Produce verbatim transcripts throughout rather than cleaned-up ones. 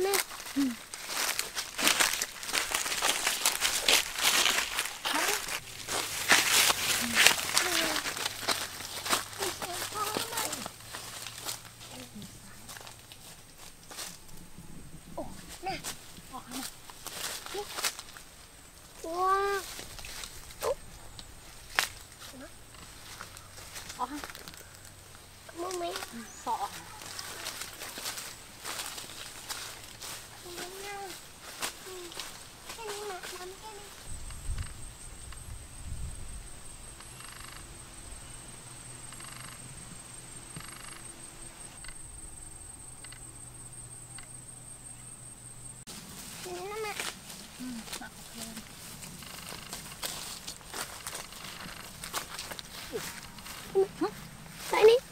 nè. Ừ. Wow. Ờ ha. Cảm ơn mấy. Sọ. Cái này mà nằm cái đi. Cái này nó mẹ. Ừ, nặng lên. Tại đi.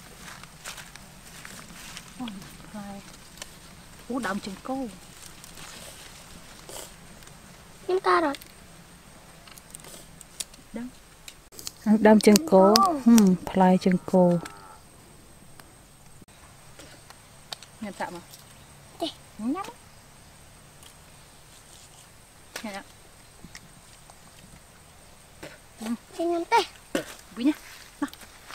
Ôi, ủa đậm chừng cô. Em ca rồi. Đâm. Đâm chân cô. Ừ, play chân cô. Nhặt chạm à? Đi. Nhắm. Nhặt. Ừ. Đi nhắm tê. Vui nhá. Nào.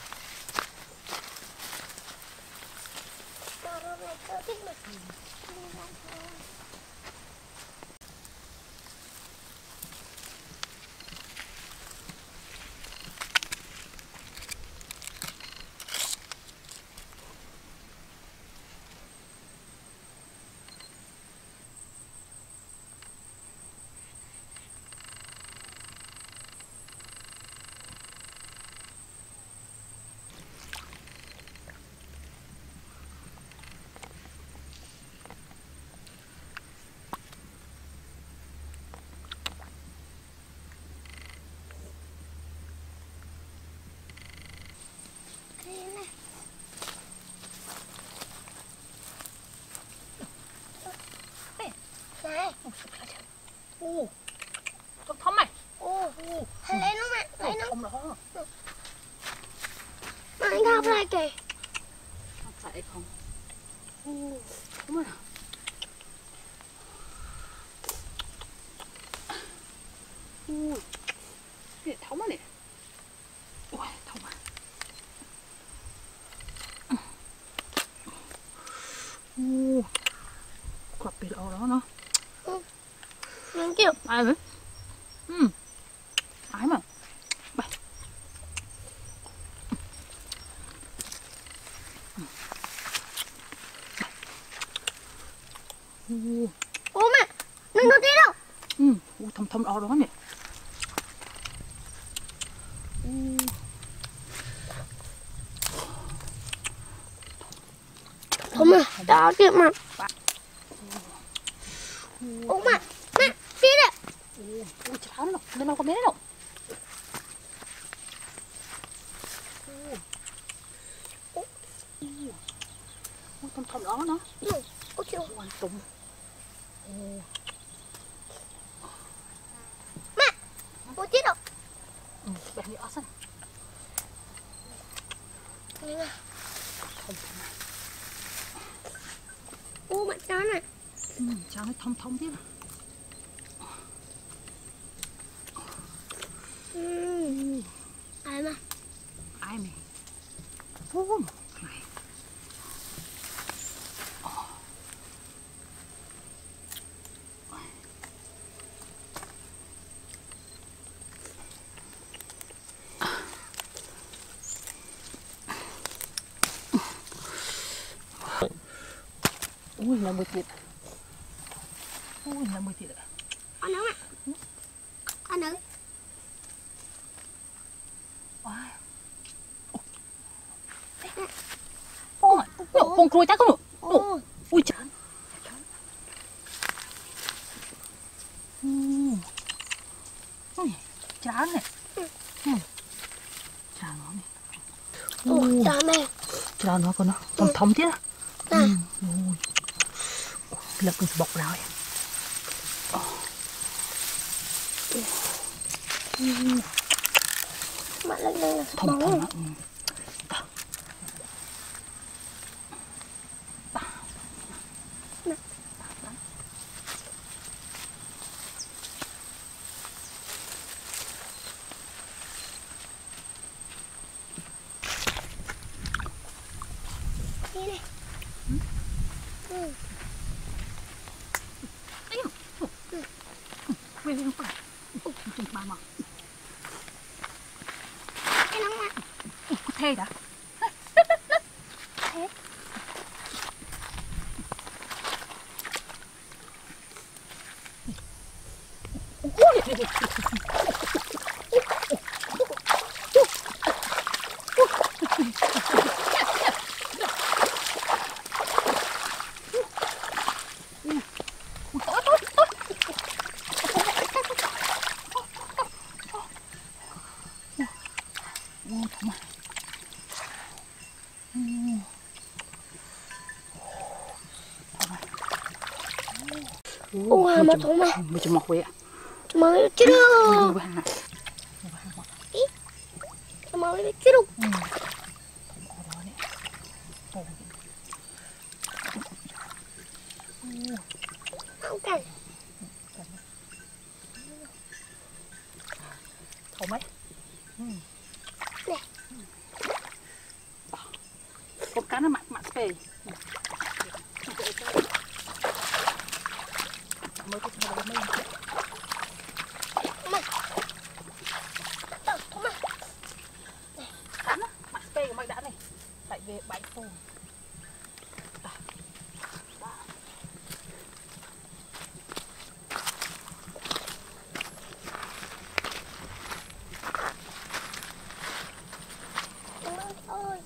Ô, trông thấm mày. Ô, hãy lấy nó mẹ, lấy nó. Không đó. Mà anh gặp lại kìa. Nó chạy không? Ô, đúng rồi. Ui, cái thống này. Ui, thống à. Ui, quặp bị lỗ đó nó. Nó kiểu Ai vậy? Ừ. Ai mà. Bay. Ừ. Ô mẹ, đừng có tí đâu. Ừ, ui, thâm thâm đó đó nhỉ. Ừ. Không mà, đó tiệm mà. Ô mẹ, mẹ, tí đấy. Ui, chả nó, bên đâu có bé đâu. Ui, thâm thâm đó nó. Ừ, ô chịu. Hoàn tùng. Mẹ, ô tí đâu. Ừ, bé nhỏ xanh. Nhìn nè. Ô mẹ chó này. Ừ, chả nó thông thông tiếp. Ừ. Ai mà? Ai mày? Ô, này. Ui, là mười tiệt. Ui, là mười tiệt ạ. Con nấu ạ. Con nấu. Wow. Ô mà, con cùi chắc không được. Ui chán. Ui, chán này. Chán nó này. Ủa, chán này. Chán nó con nó, thấm thấm tiết á. Nè. Ui. Lập cái bọc rồi. Bạn lên đây là Thấm thấm á. quê không phải chừng ba mà cái nóng á có thê đã thế ủa mà thôi mà mình chỉ mọc vậy ạ mà chứ đâu Ui, hả? mà chứ đâu không cần Thổ mấy nè con cá nó mặn mặn phê mới cái thằng mới mà thôi mà cắn á mặn phê của mày đã này tại về bãi phù ơi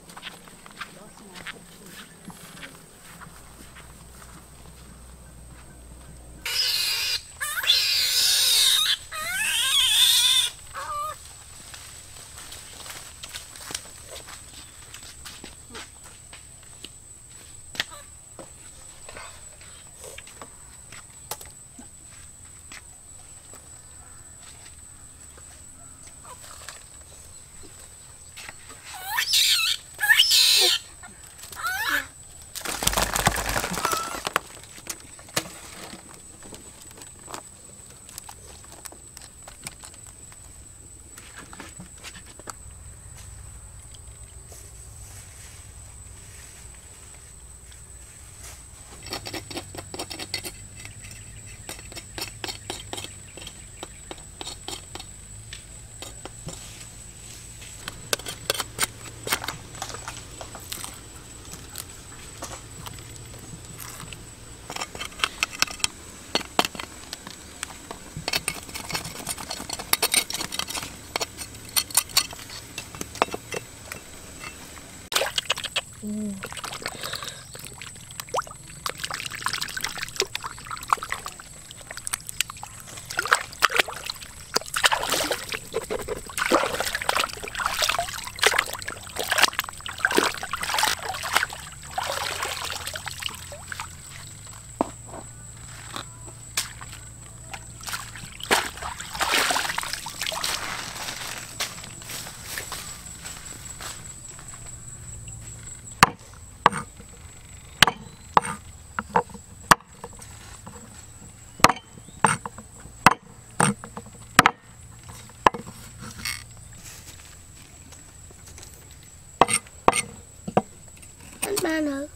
ba nữa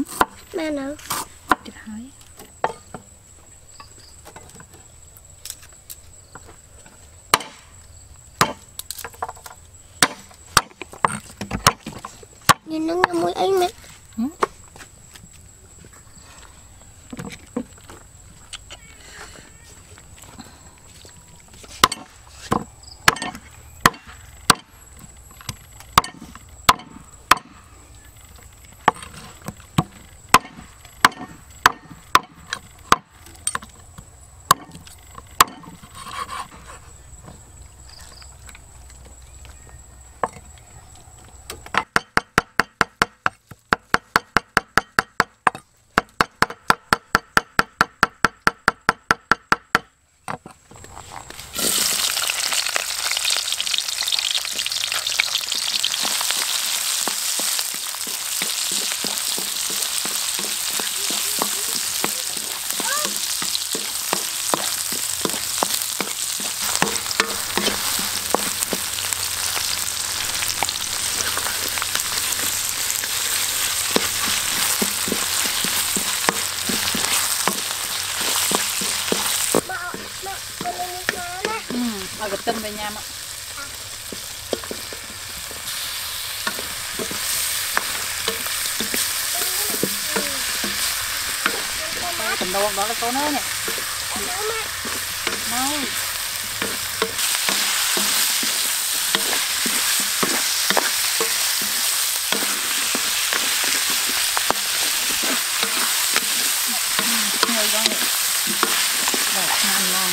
ba nữa chết hai nhìn nó ngâm mũi ấy mẹ Tâm về nhà mà. Cầm đầu đó là con ơi nè. Nấu. Ngồi đó nè. Rồi, ngon ngon.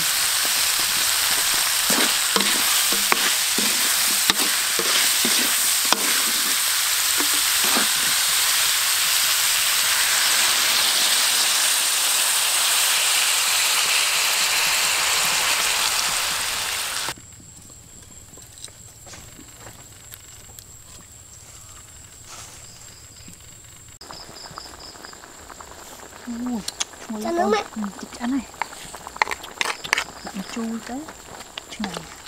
Cho nước mẹ. Ừ, thịt chán này. Bạn chui tới. Này.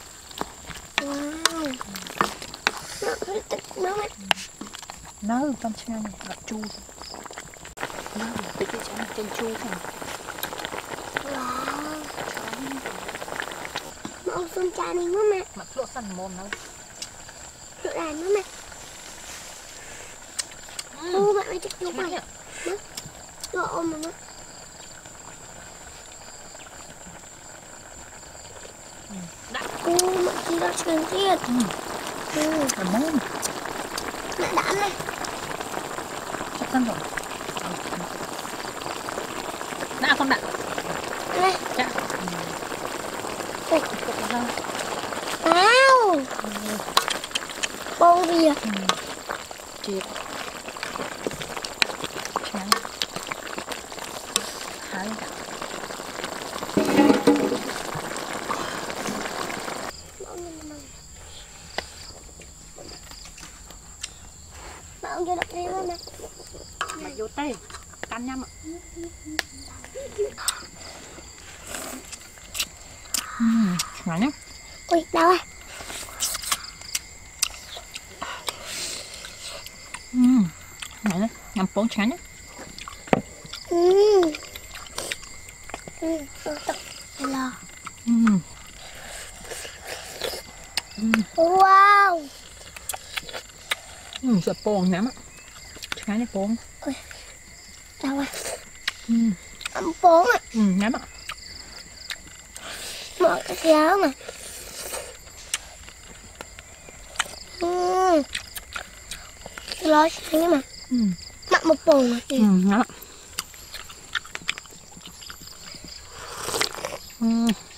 Wow. Nó hơi tích nước mẹ. Nấu con chăn này, bạn chui. Nấu cái thịt chán này trên chui này. Wow. Mà ông xuân cha này nữa mẹ. Mặt lỗ săn mồm nó. Lỗ đàn nữa mẹ. Ô mẹ ơi thích đúng mày. Lỗ ôm mà nó. Ô mẹ chỉ đó truyền tiết. Ừ. Làm mồm. Mẹ đạn này. Chắc chắn rồi. Đã không đã. Đây. Dạ. Ôi. Wow. Bông bìa. Ừ. Triệt. Chán. Hái cả. Mà ông cho đập đi luôn nè. Mà vô tay. Cắn nhâm ạ. Ừ. Ngon nhá. Ui đau à. Ừ. Ngon nhá. Ngắm bóng chán nhá. Ừ. Ừ. Tập lò. Ừ. Ừ. Wow. Ừ. Sợ bông nhắm ạ. Chán nhá bông. Ui. Đau à. Ừ. Ấm bốn à. Ừ. Nhắm ạ. Mở cái kéo mà. Ừ. Lo chán mà. Ừ. Mặn một bồn mà. Ừ. Nhắm ạ. Ừ.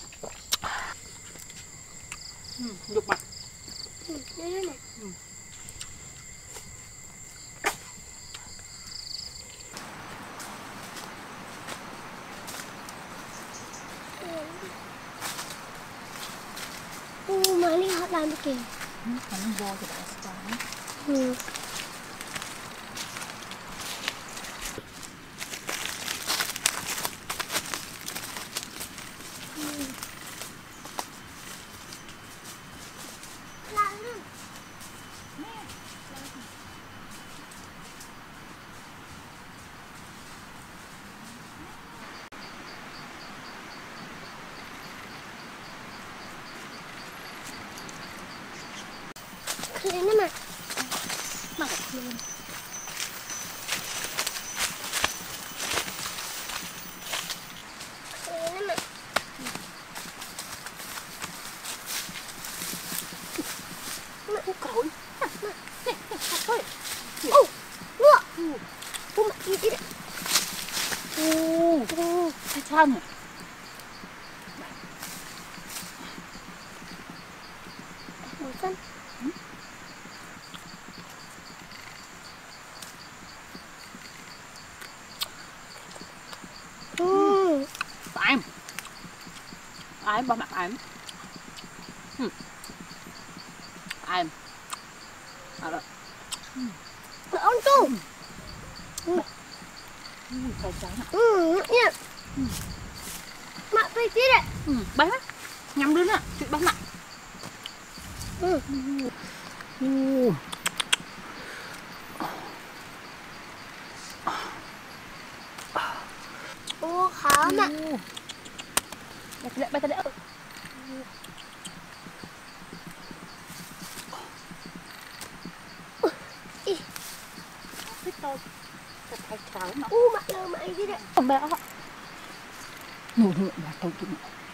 Ừ. Dục mặt. Ừ. Đây đây này. Ừ. Ừ. Mà đi họ làm kìa. Ừ. Nó vô thì đã sáng. Ừ. Lên đó mà. Mà gặp luôn. Lên đó mà. Ôi cối. Nè, nè, nè, thôi. Ô, ngựa. Ừ. Ô mẹ đi đi đấy. Ô, ô, cái chân. Màu xanh. Ừ. Em. Em bao mặt em. Ừ. Em. À đó. Mẹ ôn tu. Ừ. Cái trắng ạ. Ừ, nhẹ nhẹ. Ừ. Mẹ phải đi đấy. Ừ, bé. Nhắm đứa nè, chuyện bắt lại. Ừ. Ừ. Ô, khó mà. Bắt lại, bắt lại. thôi. Thay trái nó. U mặt lơ mày đi đấy. Không béo. Nụ nụ bà tôi kìa.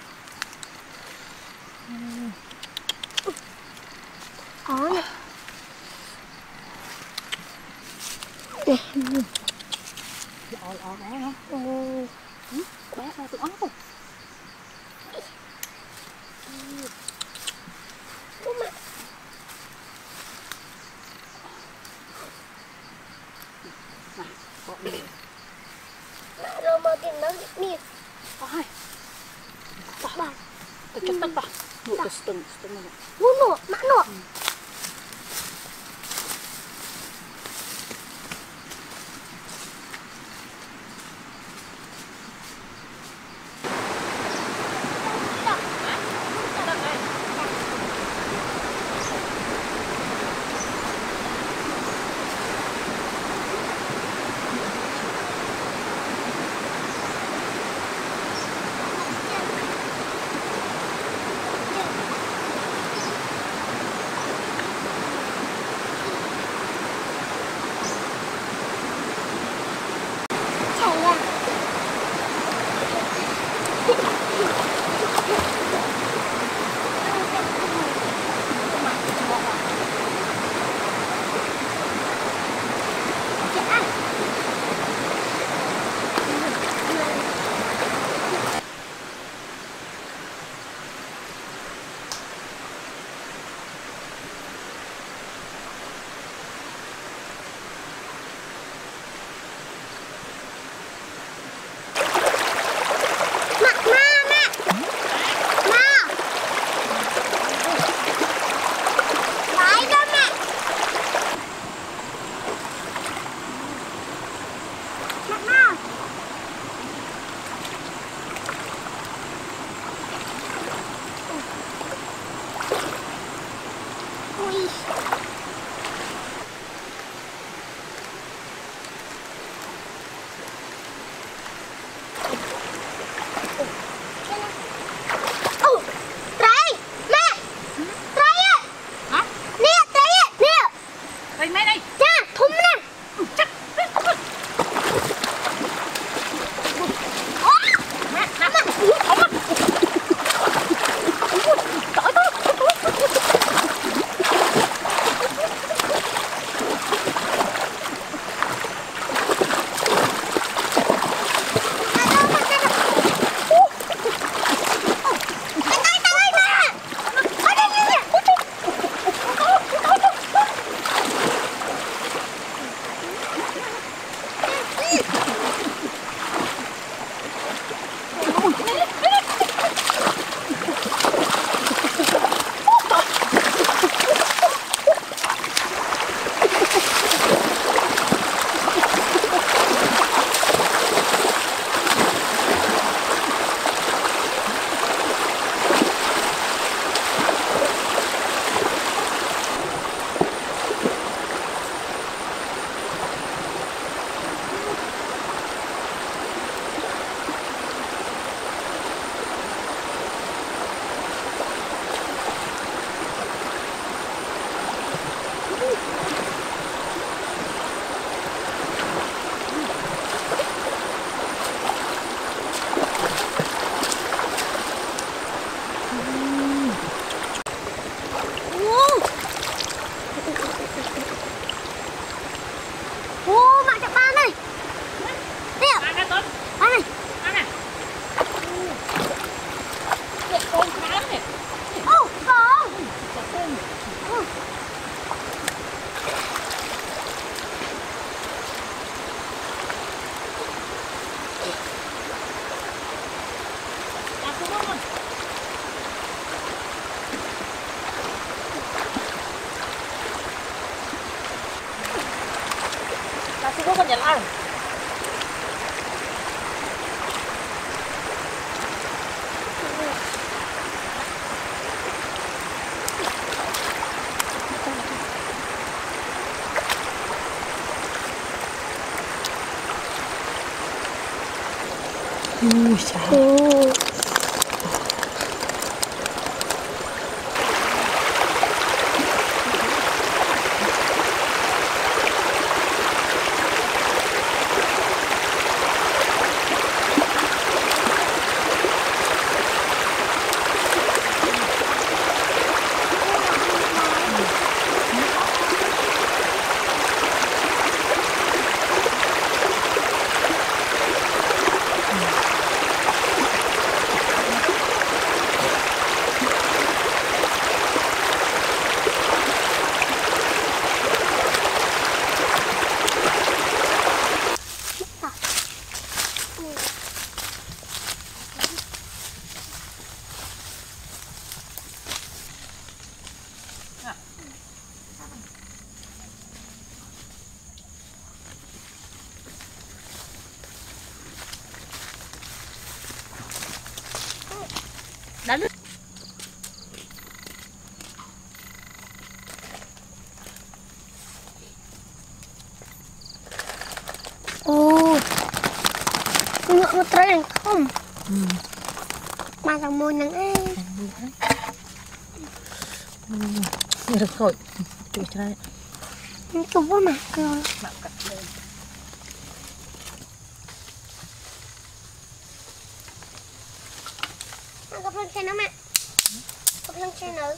Có nè. Nè. Lọ lọ bé hả? Ồ. Bé ra tụi ốc không? Đúng mà. Này, bỏ đi. Mẹ rồi mà tiền nó đi. Ôi. Bà. Tôi chắc tất bà. Nụ tôi từng từng này. Nụ nụ, mã nụ. Có con nhận ăn. Ui trời. Ồ. Ừ. Mà lòng môi nắng ấy. Nhìn được rồi. Tụi cho đây. Chụp quá mà. Rồi. Bạn cắt lên. Gặp lần xe nữa mẹ. Gặp lần xe nữa.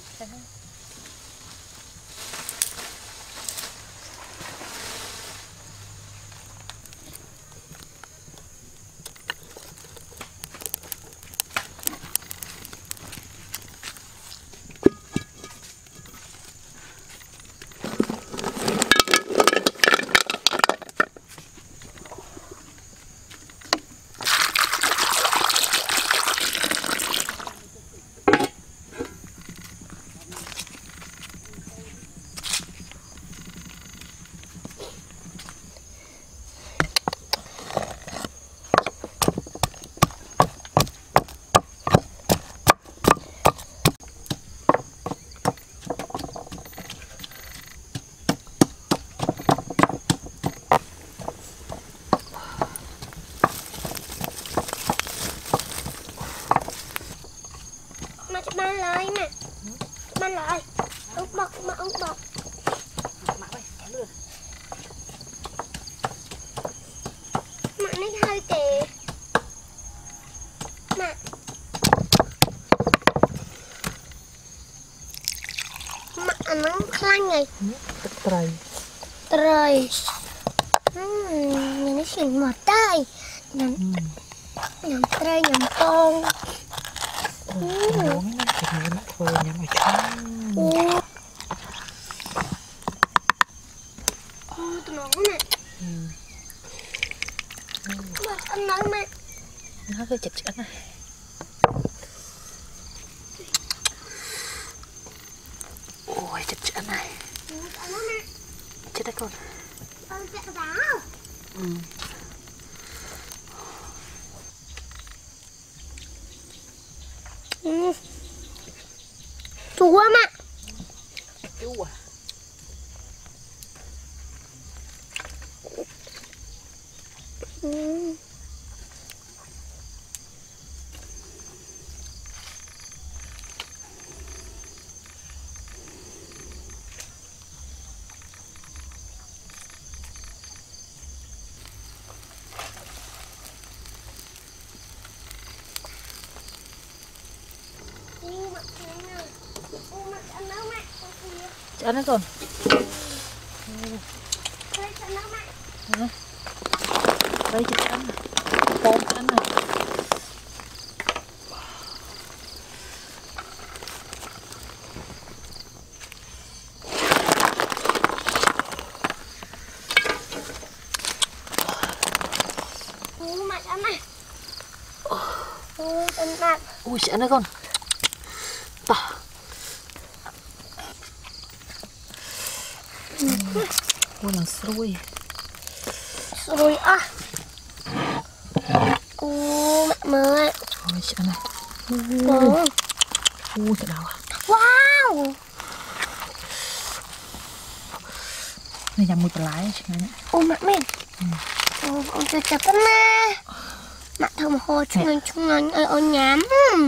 Ban lại nè, ban lại, ông bọc mà ông bọc. Mạ ơi, kéo lừa. Mạ nó hơi kì. Mạ. Mạ nó khăn này. Trời. Trời. Nhìn nó xịn mọt tay. Nhầm, nhầm trời, nhầm con. Uống thịt này nó thôi nhắm vào trong. Ô. Ô, tụi nó nè. Ừ. Mà ăn nói mẹ. Nó hơi chật chật này. Ôi chật chật này. Ăn nó nè. Chết đấy con. Ờ, chạy vào. Ừ. Ừ. Chua mà. Chua à? Ừ. Ăn nó con. Đây chị ăn này. Con ăn này. Ui, mẹ ăn này. Ui, ăn này. Ui, chị ăn đấy con. Tỏ. Ui, nó xui. Xui à. Ui, mẹ mới. Ôi, chị ăn này. Ui. Ui, thật đau à. Wow. Này nhằm mùi bà lái chị nghe nhé. Ui, mẹ mình. Ui, ông chưa chập lắm nè. Mẹ thơm hồ chung ngân chung ngân ơi ôi nhám.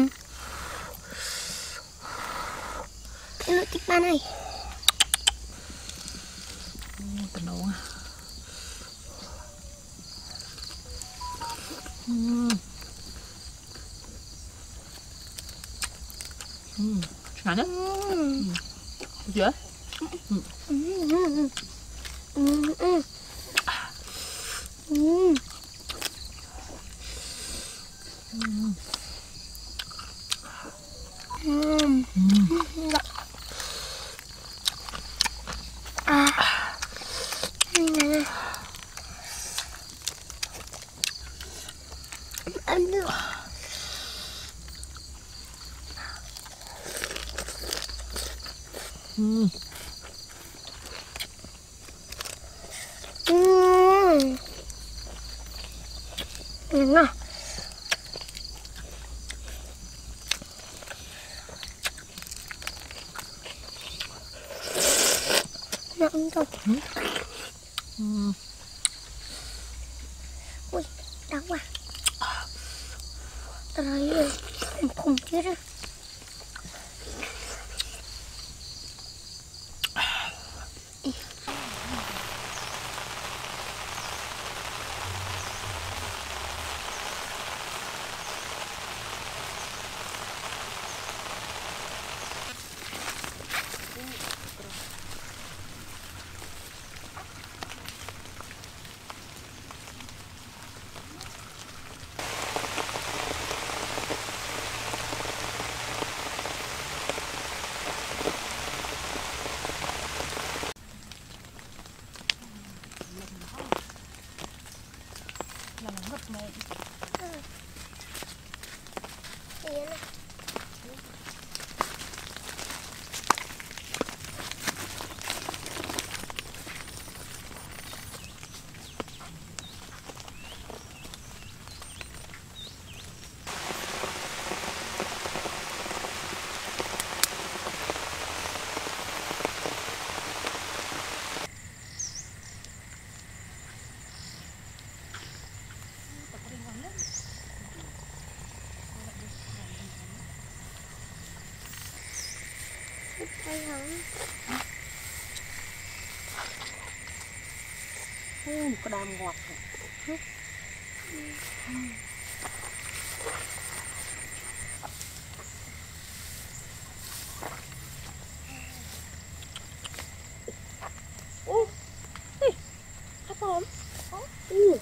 Cái lưỡi tích ba này. Thật đau à. Uhm. Uhm. Ngắn đấy. Uhm. Được chưa? Uhm. Uhm. Uhm. Uhm. Uhm. Uhm. Uhm. À. Nè. Ăn được. Uhm. Uhm. Ngon. Ngon không? Uhm. Ui, đau quá. trời ơi, khùng khùng chứ đó. Là nó ngập mẹ. Gì vậy nè? Thấy không? Ừ, có đam ngọt. Ừ. Ô, đi, hấp không? Ô,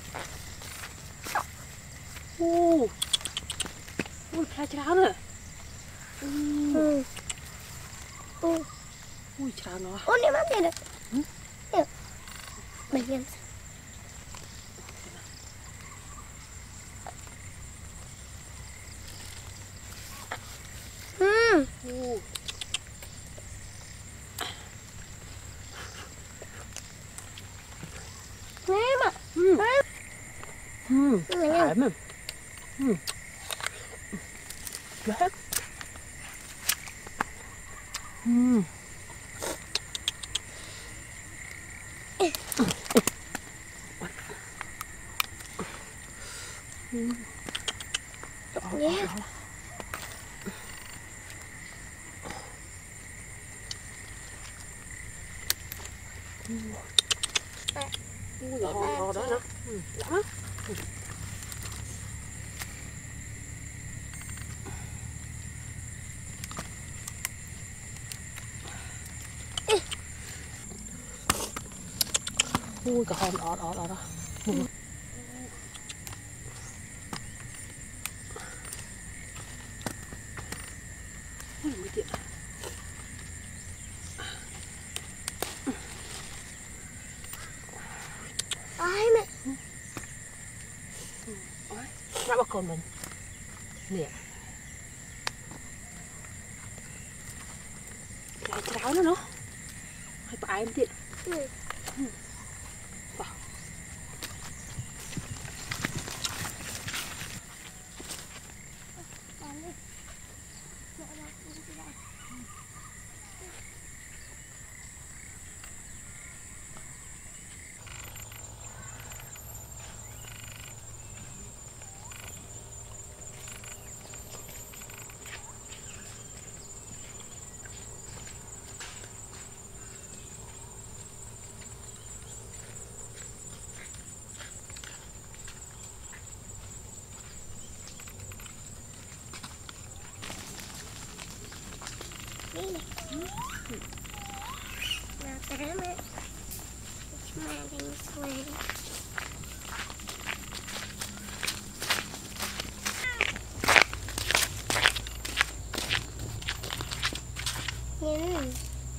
ô, ui, khai cháo nè. Ừ. Ừ. Ui, cháo nó. Ô, nè mắt này nè. Ừ? Nè. Mày nhìn. Ừ. Ô. Nè mà. Ừ. Ừ. Ừ, Mày phải nhìn. mà. Ừ. Đấy. Ừ. Ừ. Đó, đó, Yeah. đó. Ui, Để đó, ba đó, đó, chị. đó. Ừ, đó. Ừ. Ui, cả hòn đó, đó, đó, đó. Ừ. Ui, mới tiện. Ai mẹ. Ôi, nó bắt con mình. Nè. Cái cháo nó nó. Hay phải em tiện. Ừ. Ừ. Wow. Làm đi. Mẹ làm đi chị lại. Đi nè. Nào cái đó mẹ. Mà đừng xuề. Nhìn.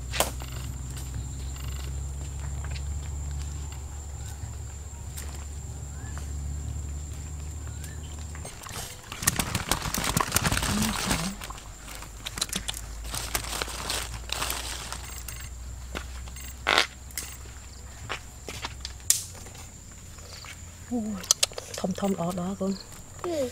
Ui, thông thông đó đó con. Ừ.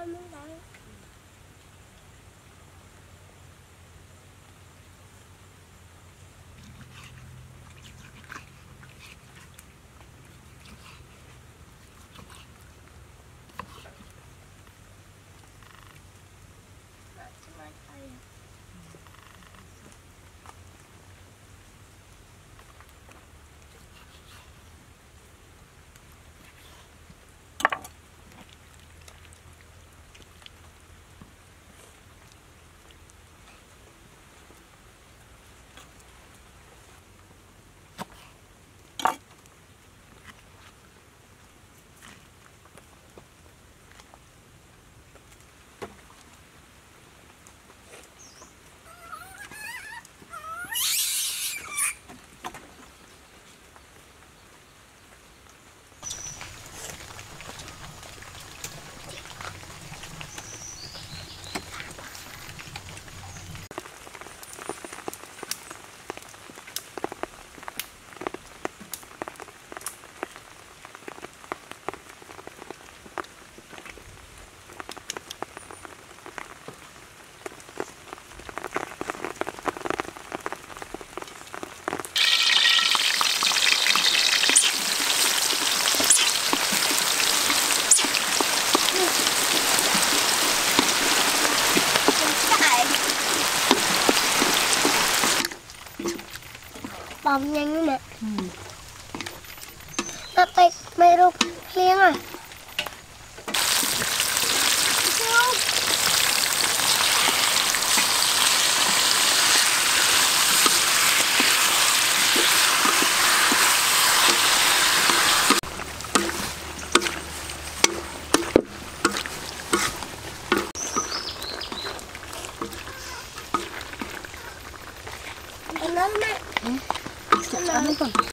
bom nhanh nữa nè. Nó tay mày rụp liêng à. Nó nè. Ăn nó còn.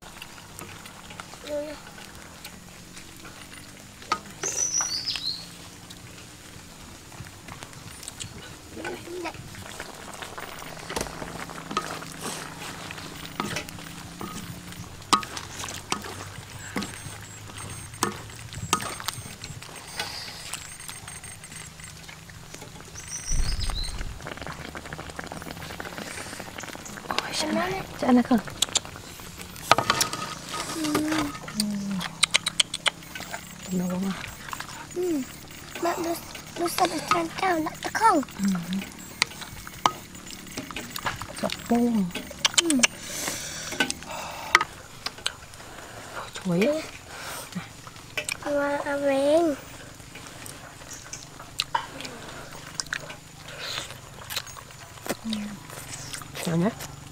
Cho ăn không? Nấu không? Ừ. Mẹ đưa đưa sao để tràn cao lại được không? Chọc bông. Chuối. Mà à ven. Chào nhé.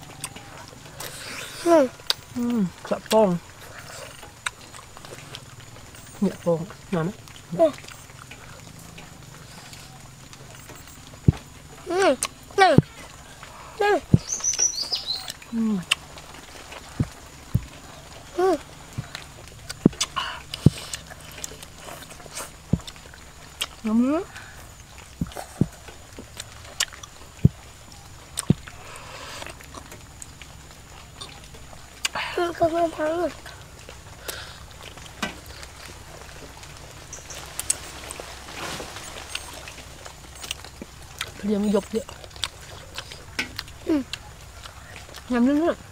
Ừ. Ừ, chọc bông. Nhẹ bông, ngon đấy. Ừ. Này. Này. Ừ. Ừ. Ngon. Ừ, không có thắng rồi. Bây giờ mới dục vậy. Ừ. Nhầm nữa nữa.